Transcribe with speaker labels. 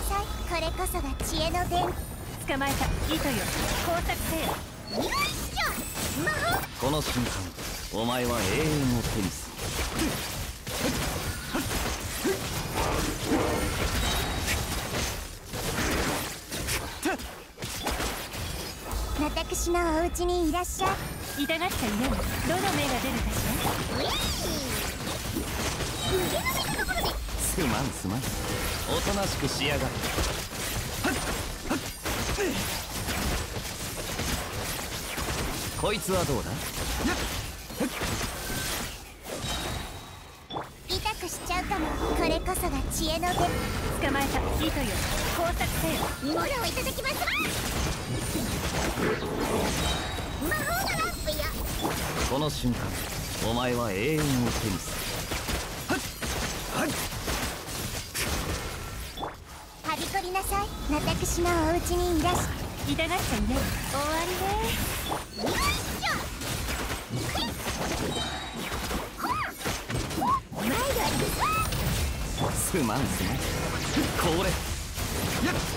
Speaker 1: さい。これこそが知恵の伝。
Speaker 2: 捕まえた。糸よ、工作せよ。
Speaker 1: よいしょ。魔法。
Speaker 3: この瞬間お前は永遠を手にする。
Speaker 1: 私のお家にいらっしゃい。
Speaker 2: 痛がっちゃいない。どの目が出るかし
Speaker 1: ウィー腕の見たところです
Speaker 3: まんすまん。おとなしくしやがって。こいつはどうだ。
Speaker 1: 痛くしちゃうかも。これこそが知恵の伝。
Speaker 2: ら。捕まえた。糸よ、工作せよ。
Speaker 1: ものをいただきますわ。魔法のランプよ。
Speaker 3: この瞬間お前は永遠を手にする。
Speaker 1: はびこりなさい。私のお家にいらっしゃい。
Speaker 2: 痛がっちゃいない。終わりね。
Speaker 1: よいしょ。毎度ありですわ。
Speaker 3: すまんすまん。これやっ